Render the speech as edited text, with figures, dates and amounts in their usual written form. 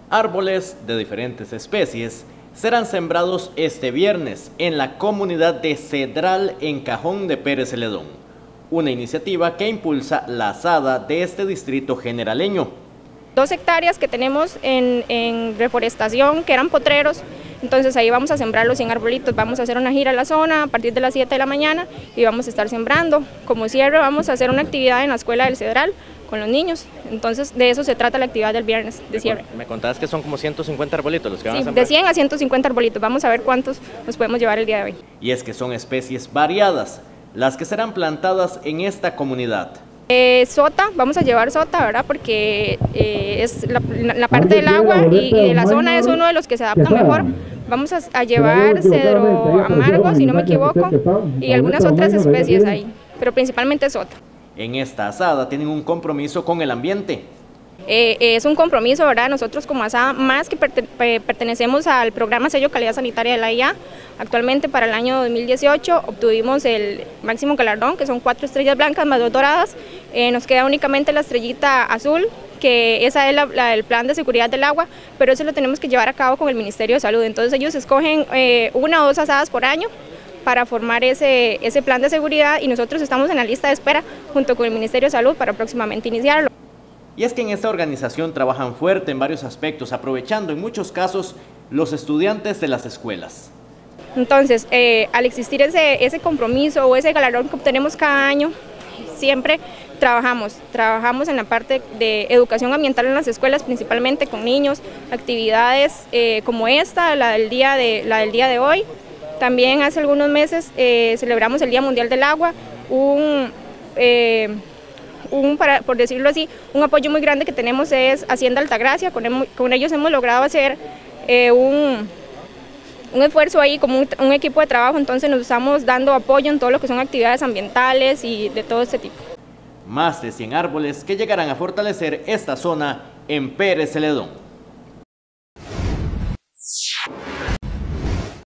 Árboles de diferentes especies serán sembrados este viernes en la comunidad de Cedral en Cajón de Pérez Celedón, una iniciativa que impulsa la ASADA de este distrito generaleño. 2 hectáreas que tenemos en reforestación, que eran potreros, entonces ahí vamos a sembrar los 100 arbolitos, vamos a hacer una gira a la zona a partir de las 7 de la mañana y vamos a estar sembrando. Como cierre vamos a hacer una actividad en la escuela del Cedral con los niños, entonces de eso se trata la actividad del viernes de cierre. Me contabas que son como 150 arbolitos los que van a Sí, sembrar. de 100 a 150 arbolitos, vamos a ver cuántos nos podemos llevar el día de hoy. Y es que son especies variadas las que serán plantadas en esta comunidad. Sota, vamos a llevar sota, ¿verdad? Porque es la parte del agua y de la zona es uno de los que se adapta mejor. Vamos a llevar cedro amargo, si no me equivoco, y algunas otras especies ahí, pero principalmente sota. En esta asada tienen un compromiso con el ambiente. Es un compromiso, ¿verdad? Nosotros como ASADA, más que pertenecemos al programa Sello Calidad Sanitaria de la IA, actualmente para el año 2018 obtuvimos el máximo galardón, que son 4 estrellas blancas más 2 doradas. Nos queda únicamente la estrellita azul, que esa es el plan de seguridad del agua, pero eso lo tenemos que llevar a cabo con el Ministerio de Salud. Entonces ellos escogen 1 o 2 asadas por año para formar ese plan de seguridad y nosotros estamos en la lista de espera junto con el Ministerio de Salud para próximamente iniciarlo. Y es que en esta organización trabajan fuerte en varios aspectos, aprovechando en muchos casos los estudiantes de las escuelas. Entonces, al existir ese compromiso o ese galardón que obtenemos cada año, siempre trabajamos en la parte de educación ambiental en las escuelas, principalmente con niños, actividades como esta, la del día de hoy. También hace algunos meses celebramos el Día Mundial del Agua, por decirlo así, un apoyo muy grande que tenemos es Hacienda Altagracia. Con ellos hemos logrado hacer un esfuerzo ahí como un equipo de trabajo, entonces nos estamos dando apoyo en todo lo que son actividades ambientales y de todo este tipo. Más de 100 árboles que llegarán a fortalecer esta zona en Pérez Celedón.